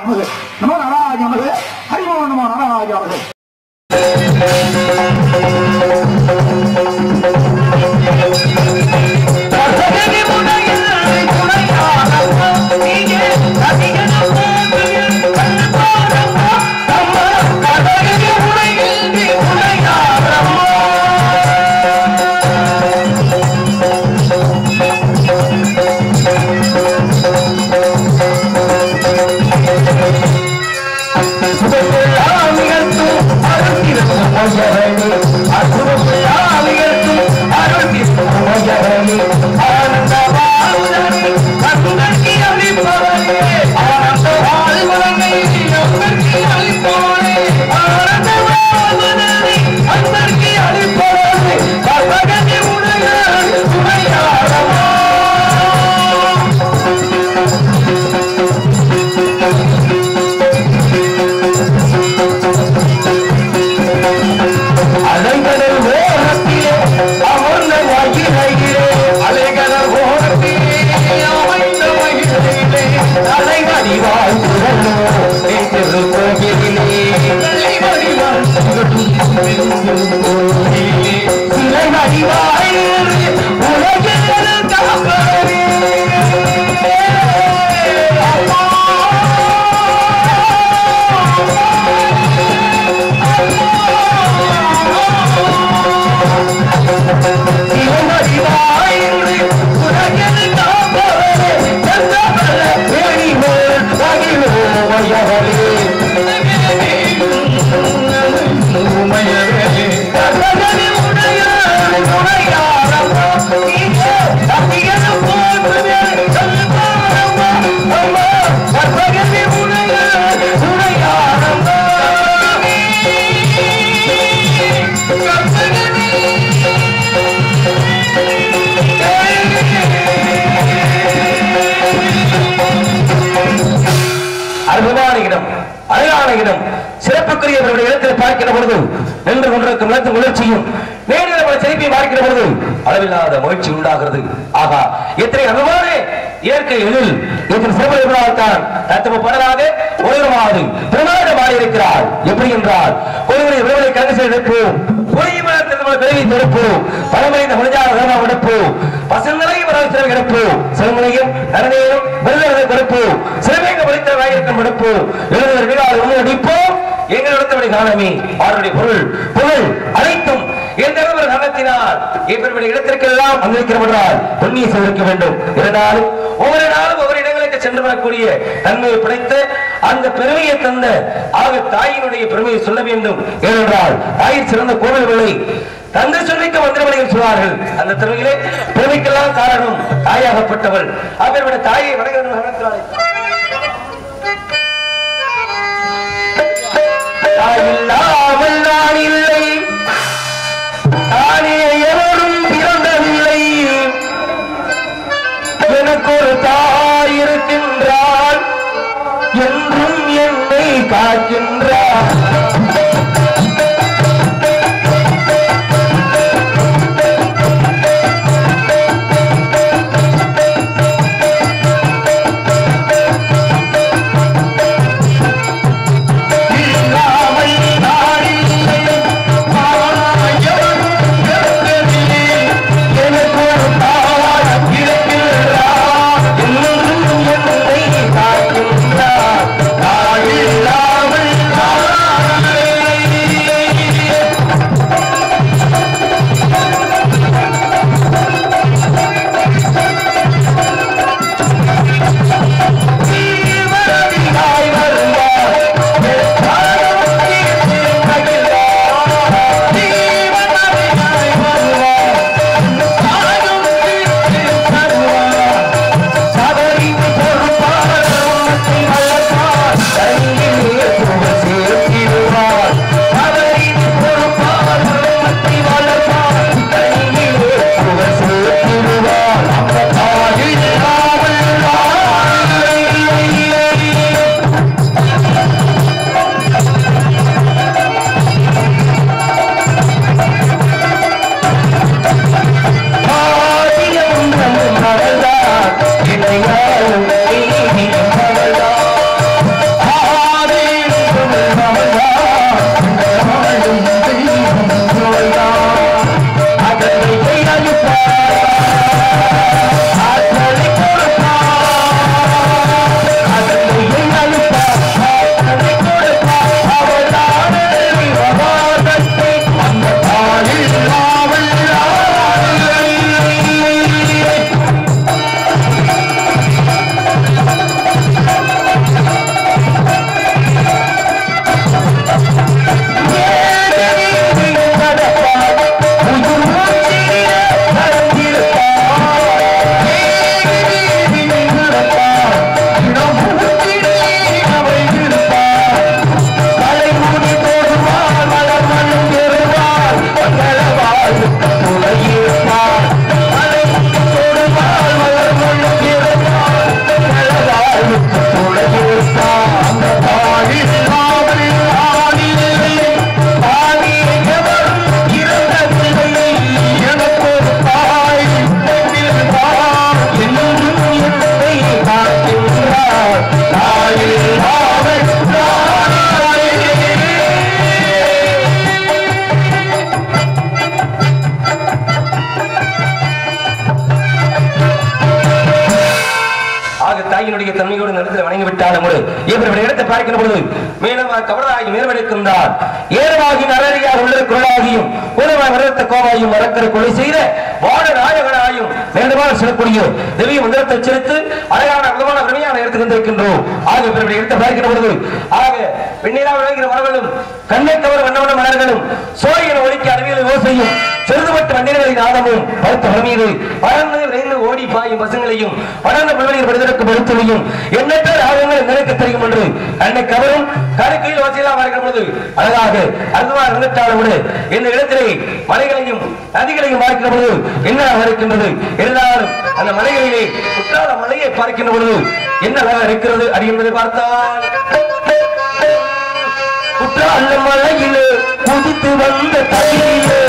நமோ நாராஜ நமது ஹரிமோ நமோ நாராஜ நமது. சிறப்புக்குரியவருடைய இடத்தில் பார்க்கிற பொழுது நின்று கொண்டிருக்கும் நிலத்தின் உணர்ச்சியும் நேரில் செழிப்பை பார்க்கிற பொழுது அளவில்லாத மகிழ்ச்சி உண்டாகிறது. ஆகா, எத்தனை அனுமான இயற்கை எழில் இத்தனை சிறப்புதான் தத்துவப்படலாக ஒருவரமாவது பிரமாதமாக இருக்கிறார். எப்படி என்றால் ஒருவரை விரைவில் கல்வி செய்து எடுப்போம், கல்வி எடுப்போம், பழமைந்த மனிதாக எடுப்போம், பசங்களை எடுப்போம், சிறுமனையும் நரனையும் வெள்ளம் கொடுப்போம், சிறுமைங்க படித்த வாயிருக்கும் எடுப்போம், எழுதுவர் வீடாளர் அடிப்போம். எங்களிடத்தவரை காணமே அவருடைய பொருள் புகழ் அனைத்தும் எந்த ஒரு நலத்தினால் இவருடைய இடத்திற்கெல்லாம் வந்திருக்கிறவர்களால் பொன்னியை செய்திருக்க வேண்டும். இருந்தாலும் ஒவ்வொரு நாளும் ஒவ்வொரு இடங்களுக்கு சென்று வரக்கூடிய தன்மையை படைத்த அந்த பெருமையை தந்த ஆக தாயினுடைய பெருமையை சொல்ல வேண்டும். ஏனென்றால் தாயின் சிறந்த கோவில்களை தந்தை சொல்லிக்க மந்திரமணிகள் சொல்வார்கள். அந்த திறமையிலே பெருமைக்கெல்லாம் காரணம் தாயாகப்பட்டவள். அவருடைய தாயை வணங்குகிறார்கள். தாயில்லாமல் நான் இல்லை, தானே எவரும் பிறந்ததில்லை, எனக்கு ஒரு தாய் இருக்கின்றாள், என்றும் என்னை காக்கின்றார். தாயில்லாமல் இடத்துல வணங்கி விட்டாலும் இவருடைய இடத்தை பார்க்கிற பொழுது மேலும் கவலாகி மேற்படுகின்றார். ஏறவாகி நரறியார் உள்ள குரலாகியும் உலக வரத்த கோவாயும் வரக்கிற கொலை செய்த வாட நாயகனாயும் வேண்டுமான செல்லக்கூடிய தெய்வீக மந்திரத்தை செலுத்து அழகான அற்புதமான பிரமையான இடத்துக்கு வந்திருக்கின்றோம். ஆக இவருடைய இடத்தை பார்க்கிற பொழுது ஆக பெண்ணிலா விளைகிற மரங்களும் கண்ணை கவர் வண்ணவன மலர்களும் சோழியன ஒலிக்க அறிவியல் யோசையும் செருதுபட்டு வண்டிகளின் ஆதமும் பருத்த மீது பறந்து விரைந்து ஓடி பாயும் பசுங்களையும் படர்ந்த புல்வெளியில் படுதற்கு படுத்தலையும் எண்ணற்ற ராகங்கள் நினைக்க தெரியும் என்று அன்னை கவரும் கருக்கையில் வசையெல்லாம் பார்க்கிற பொழுது அழகாக அற்புதமாக இருந்துட்டாலும் இந்த இடத்திலே மலைகளையும் நதிகளையும் பார்க்கிற பொழுது என்ன இருக்கின்றது. இருந்தாலும் அந்த மலைகளிலே குற்றால மலையை பார்க்கின்ற பொழுது என்ன அழகாக இருக்கிறது அப்படி என்பதை பார்த்தால் குற்றால மலையிலே குதித்து வந்த தவிலே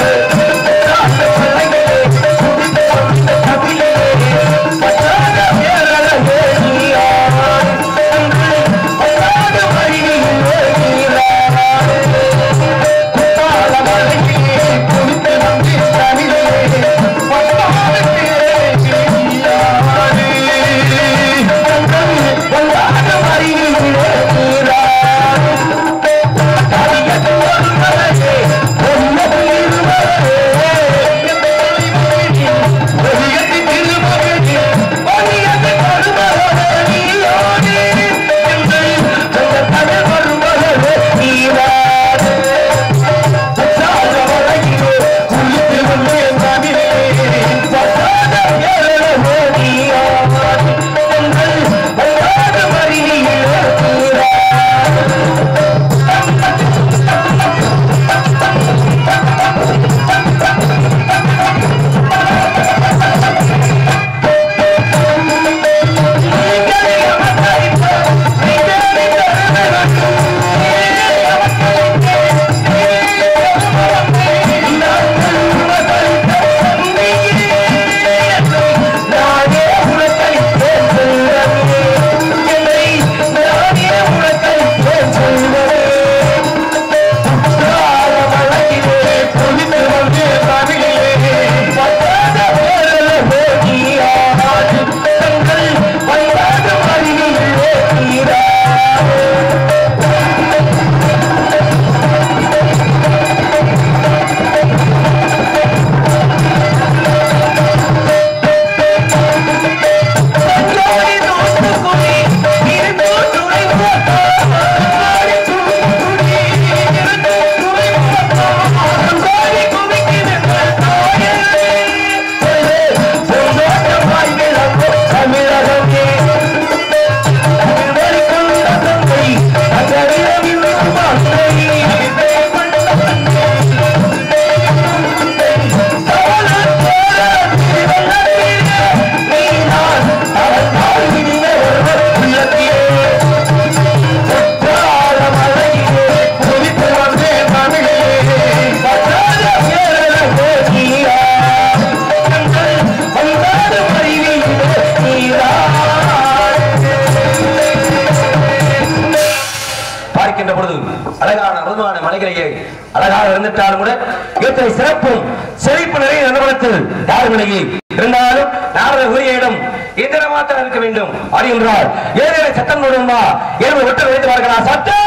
அழகாக இருந்துட்டாலும் கூட இத்தனை சிறப்பும் செழிப்பு நிறைய நிறுவனத்தில் யாரும் இல்லையே. இருந்தாலும் நாரத உரிய இடம் எந்திர மாத்திரம் இருக்க வேண்டும் அறிகின்றார். ஏழை சட்டம் போடுமா ஏழு விட்டு வைத்து பார்க்கலாம். சட்டம்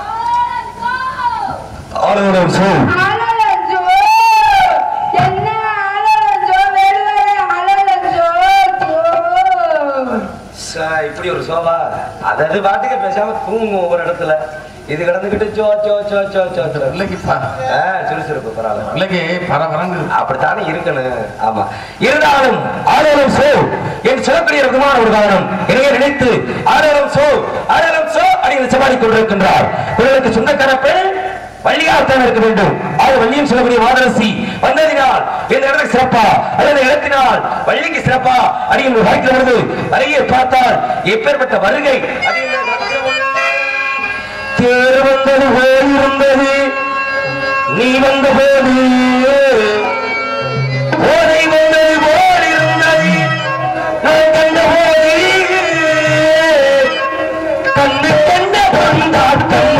இப்படி ஒரு சோபா அதாவது பாட்டுக்கு பேசாம தூங்கும் ஒவ்வொரு இடத்துல. இது கடந்துகிட்டு சுறுசுறுப்பு பரவாயில்ல அப்படித்தானே இருக்கணும். ஆமா இருந்தாலும் ஆரோரம் சோ என் சொல்லக்கூடிய விதமான ஒரு காரணம் என்னையே நினைத்து ஆரோரம் சோ அப்படின்னு சமாளிக் கொண்டிருக்கின்றார். இவர்களுக்கு சொந்தக்கார பெண் வள்ளியாகத்தான் இருக்க வேண்டும். அது வள்ளியும் சொல்லக்கூடிய மாதரசி வந்ததினால் இந்த இடத்துக்கு சிறப்பா அல்லது இடத்தினால் வள்ளிக்கு சிறப்பா அப்படின்னு வாய்க்கிற பொழுது வரையை பார்த்தால் எப்பேற்பட்ட வருகை தேர் வந்தது போயிருந்தது நீ வந்த போது போதை வந்தது போல் இருந்தது நான் கண்ட போது கண்டு கண்ட கொண்டாட்டம்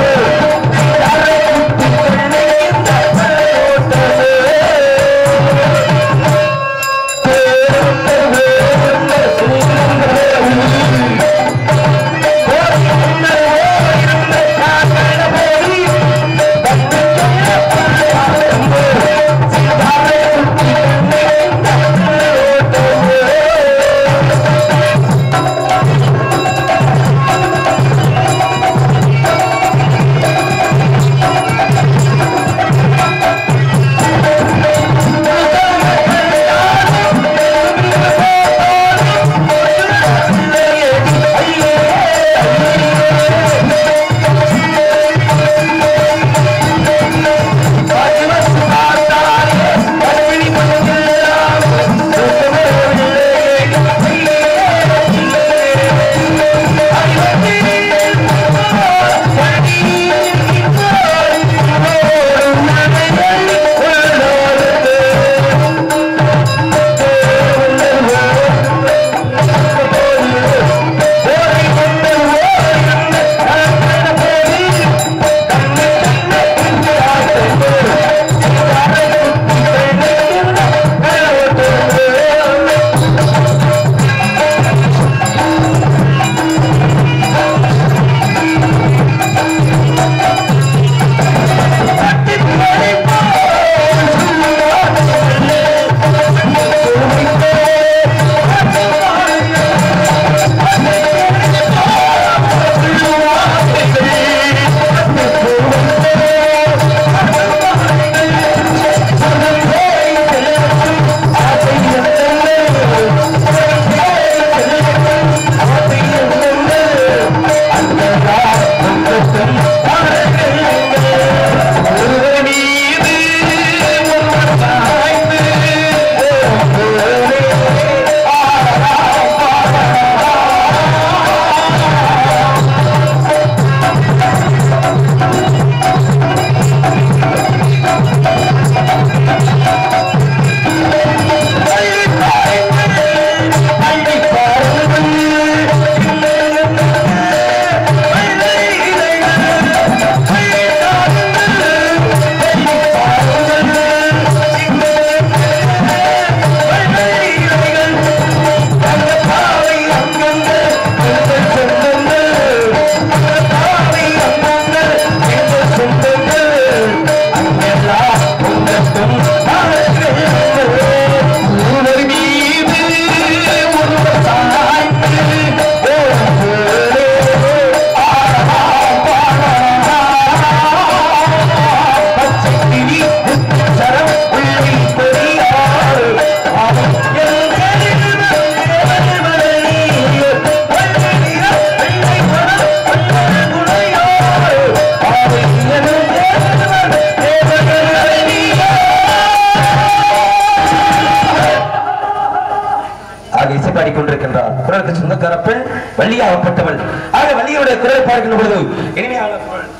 குரலை பார்க்கின்ற பொழுது இனிமையான குரல்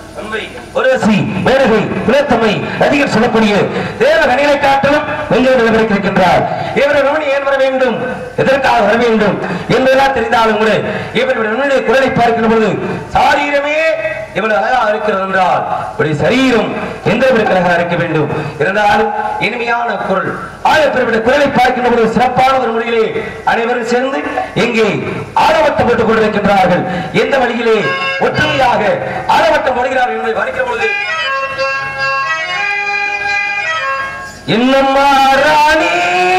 அதிகம் சொல்லக்கூடிய தேவ கணிகளை காட்டிலும் இருக்கின்றார். இவர்கள் ஏன் வர வேண்டும், எதற்காக வர வேண்டும் என்பதெல்லாம் தெரிந்தாலும் கூட இவருடைய குரலை பார்க்கின்ற பொழுது சாரீரமே இவ்வளவு அழகாக இருக்கிறது என்றால் சரீரம் எந்த விதமாக இருக்க வேண்டும். இருந்தாலும் இனிமையான குரல் ஆயப்பெருடைய குரலை பார்க்கின்ற பொழுது சிறப்பான ஒரு முறையிலே அனைவரும் சேர்ந்து இங்கே ஆலவட்டம் போட்டுக் கொண்டிருக்கின்றார்கள். எந்த வழியிலே ஒற்றுமையாக ஆலவட்டம் போடுகிறார்கள் என்பதை வரைக்கிற பொழுது இன்னம்மா ராணி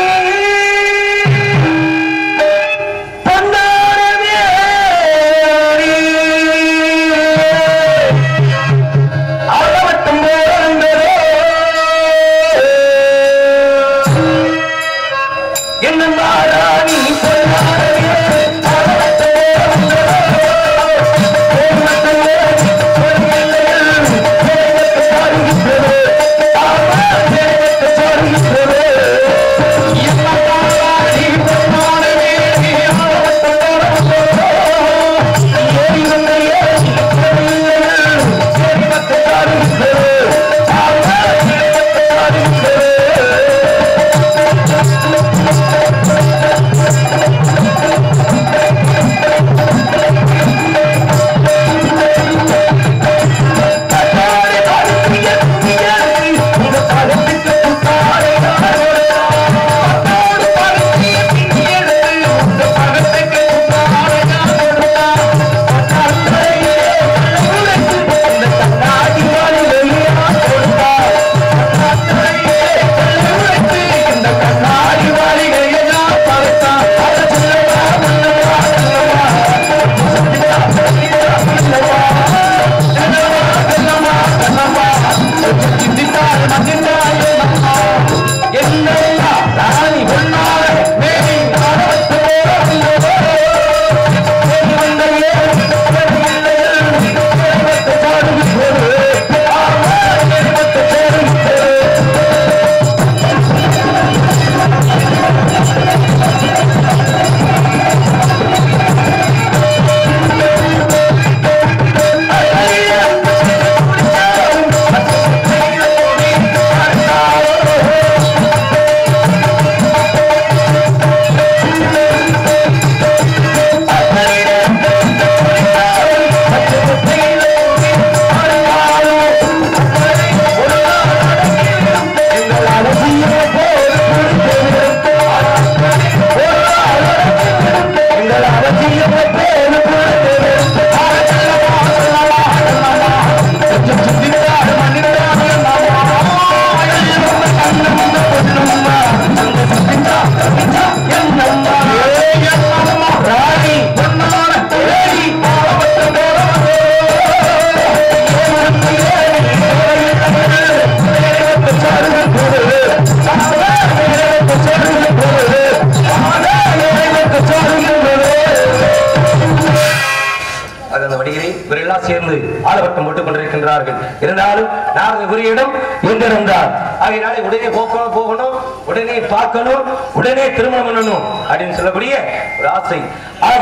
சேர்ந்து ஆலவட்டம் போட்டுக் கொண்டிருக்கின்றார்கள். இருந்தாலும் நாரதர் ஒரு இடம் எங்கிருந்தார். ஆகையினாலே உடனே போகணும், உடனே பார்க்கணும், உடனே திருமணம் பண்ணணும் அப்படின்னு சொல்லக்கூடிய ஒரு ஆசை. ஆக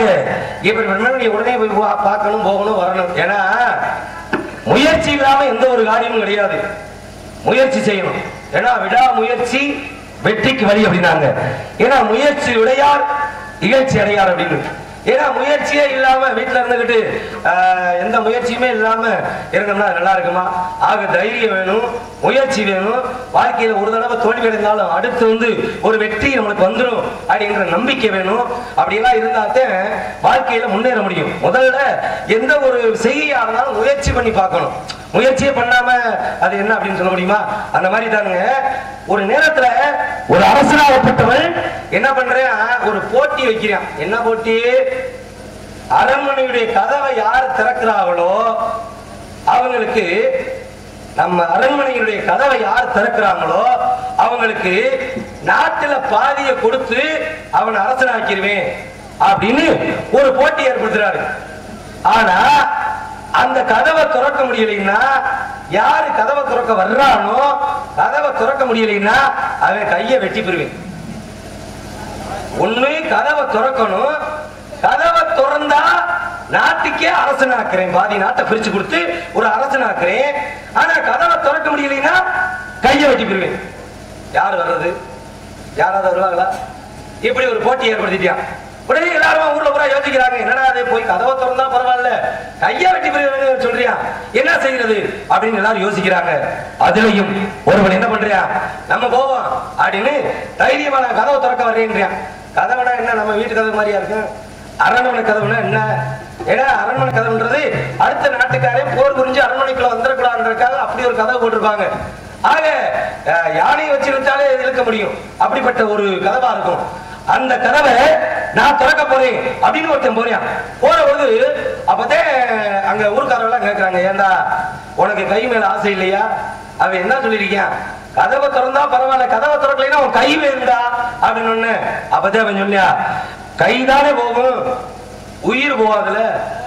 இவர் உடனே போய் பார்க்கணும், போகணும், வரணும். ஏன்னா முயற்சி இல்லாம எந்த ஒரு காரியமும் கிடையாது. முயற்சி செய்யணும். ஏன்னா விடா முயற்சி வெற்றிக்கு வழி அப்படின்னாங்க. ஏன்னா முயற்சி உடையார் இகழ்ச்சி அடையார் அப்படின்னு. ஏன்னா முயற்சியே இல்லாம வீட்டுல இருந்துகிட்டு எந்த முயற்சியுமே இல்லாம இருந்தோம்னா நல்லா இருக்குமா? ஆக தைரியம் வேணும், முயற்சி வேணும். வாழ்க்கையில ஒரு தடவை தோல்வி அடைந்தாலும் அடுத்து ஒரு வெற்றி நம்மளுக்கு வந்துடும் அப்படிங்கிற நம்பிக்கை வேணும். அப்படியெல்லாம் இருந்தாத்தான் வாழ்க்கையில முன்னேற முடியும். முதல்ல எந்த ஒரு செய்தியா இருந்தாலும் முயற்சி பண்ணி பார்க்கணும். முயற்சியே பண்ணாம அது என்ன அப்படின்னு சொல்ல முடியுமா? அந்த மாதிரி தானுங்க. ஒரு நேரத்துல ஒரு அரசனாகப்பட்டவன் என்ன பண்றேன், ஒரு போட்டி வைக்கிறான். என்ன போட்டி? அரண்மனையுடைய கதவை யார் திறக்கிறார்களோ அவங்களுக்கு, நம்ம அரண்மனையுடைய கதவை யார் திறக்கிறாங்களோ அவங்களுக்கு நாட்டுல பாதியை கொடுத்து அவன் அரசனாக்கிடுவேன் அப்படின்னு ஒரு போட்டி ஏற்படுத்துறாரு. ஆனா அந்த கதவை திறக்க முடியலைன்னா, யாரு கதவை திறக்க வர்றானோ கதவை திறக்க முடியலைன்னா அவன் கையை வெட்டி பெறுவேன். ஒண்ணு கதவை திறக்கணும், கதவை திறந்தா நாட்டுக்கே அரசனாக்குறேன், பாதி நாட்டை பிரிச்சு கொடுத்து ஒரு அரசனாக்குறேன். ஆனா கதவை திறக்க முடியலைன்னா கையை வெட்டி போயிருவேன். யாரு வர்றது? யாராவது வருவாங்களா? இப்படி ஒரு போட்டி ஏற்படுத்திட்டியா. உடனே எல்லாரும் ஊர்ல பூரா யோசிக்கிறாங்க, என்னடா அது போய் கதவை திறந்தா பரவாயில்ல, கையா வெட்டி போயிருவேன்னு சொல்றியா, என்ன செய்யறது அப்படின்னு எல்லாரும் யோசிக்கிறாங்க. அதுலயும் ஒருவன் என்ன பண்றியா, நம்ம போவோம் அப்படின்னு தைரியமா நான் கதவை திறக்க வரேன்றியா. கதவுனா என்ன, நம்ம வீட்டு கதவு மாதிரியா இருக்கு? அரண்மனை கதவுனா என்ன? ஏன்னா அரண்மனை கதவுன்றது அடுத்த நாட்டுக்காரே போர் புரிஞ்சு அரண்மனைக்குள்ள வந்துடக்கூடாதுன்றதுக்காக அப்படி ஒரு கதவு போட்டிருப்பாங்க. ஆக யானையை வச்சு இழுத்தாலே இழுக்க முடியும், அப்படிப்பட்ட ஒரு கதவா இருக்கும். அந்த கதவை நான் திறக்க போறேன் அப்படின்னு ஒருத்தன் போறியா. போற பொழுது அப்பதே அங்க ஊருக்காரவெல்லாம் கேட்கறாங்க, ஏண்டா உனக்கு கை மேல ஆசை இல்லையா? அவன் என்ன சொல்லிருக்கான், கதவை திறந்தா பரவாயில்ல, கதவை திறக்கலைன்னா உன் கை வேண்டா அப்படின்னு ஒண்ணு. அப்பதே அவன் சொல்லியா, கைதானே போகும், உயிர் போவாதுல.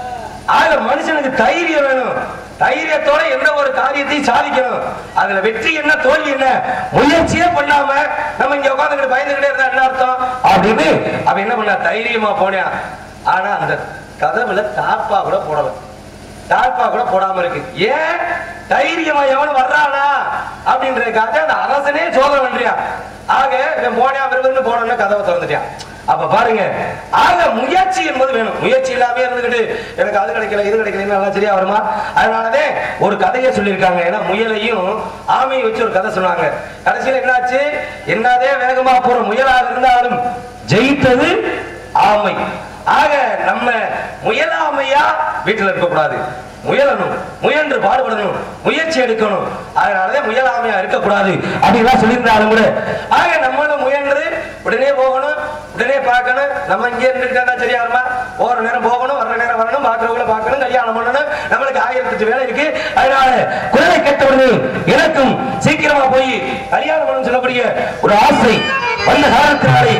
ஆக மனுஷனுக்கு தைரியம் வேணும். தைரியத்தோட எந்த ஒரு காரியத்தையும் சாதிக்கணும். அதுல வெற்றி என்ன தோல்வி என்ன முயற்சியே பண்ணாம நம்ம இங்க உட்காந்துக்கிட்டு பயந்துகிட்டே இருந்தா என்ன அர்த்தம் அப்படின்னு அவன் என்ன பண்ண, தைரியமா போனான். ஆனா அந்த கதவுல தாப்பா கூட போடல, தாப்பா கூட போடாம இருக்கு. ஏன்? தைரியமா எவனு வர்றானா அப்படின்றதுக்காக அந்த அரசனே சோதனை பண்றியா. ஆக இவன் போனியா விரும்புன்னு போனோம்னா கதவை திறந்துட்டான். அப்ப பாருங்க, ஆக முயற்சி என்பது வேணும். முயற்சி இல்லாம இருந்துகிட்டு எனக்கு அது கிடைக்கல இது கிடைக்கல நல்லா சரியா வருமா? அதனாலதே ஒரு கதையை சொல்லியிருக்காங்க. ஏன்னா முயலையும் ஆமையை வச்சு ஒரு கதை சொன்னாங்க. கடைசியில என்னாச்சு, என்னதே வேகமா போற முயலாக இருந்தாலும் ஜெயித்தது ஆமை. ஆக நம்ம முயலாமையா வீட்டுல இருக்க கூடாது, முயலணும், முயன்று பாடுபடணும், முயற்சி எடுக்கணும். அதனாலதான் முயலாமையா இருக்கக்கூடாது அப்படின்லாம் சொல்லியிருந்தாலும் கூட ஆக நம்மளும் முயன்று உடனே போகணும், உடனே பார்க்கணும். நம்ம இங்கே இருந்துக்கிட்டா சரியா வருமா? போற நேரம் போகணும், வர்ற நேரம் வரணும், பாக்குறவங்களை பார்க்கணும், கல்யாணம் பண்ணணும், நம்மளுக்கு 1008 வேலை இருக்கு. அதனால குரலை கேட்டவர்கள் எனக்கும் சீக்கிரமா போய் கல்யாணம் பண்ணணும் சொல்லக்கூடிய ஒரு ஆசை வந்த காரணத்தினாலே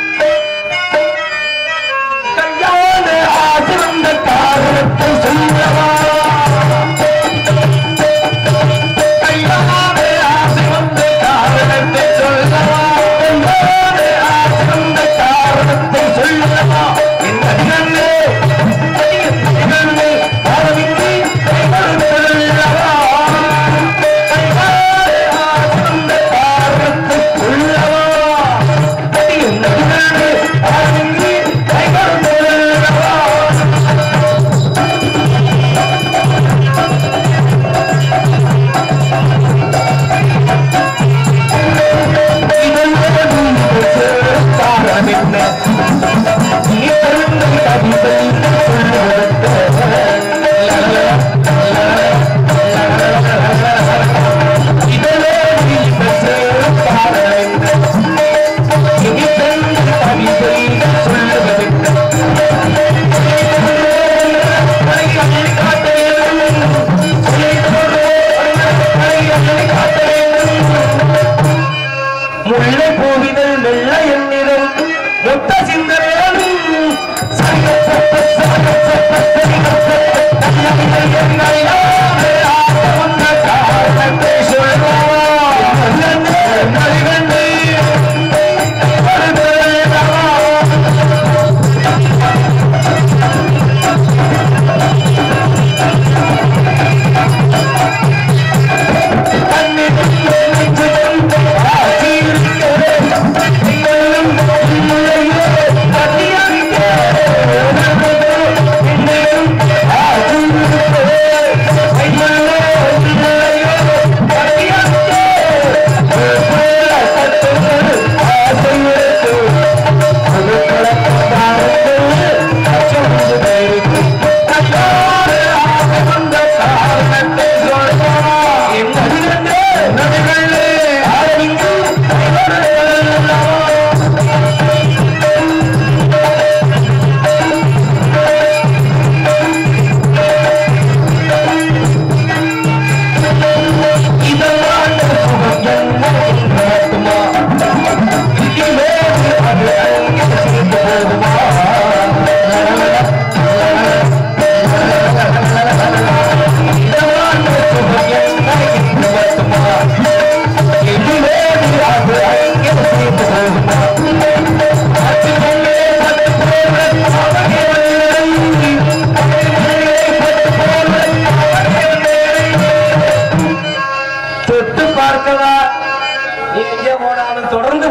கல்யாண ஆசை வந்த காரணத்தை சொல்லவா, கல்யாண ஆசை வந்த காரணத்தை சொல்லவா, காரணத்தை சொல்லவா, என்ன நிகழ்வு ஆரம்பித்து சொல்லவா, காரணத்தை சொல்லவா, என்ன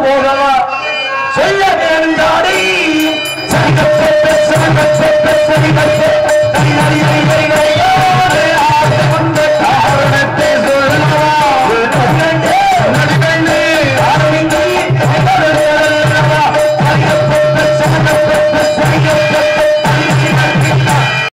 போகவா சொல்ல வேண்டாடி சரி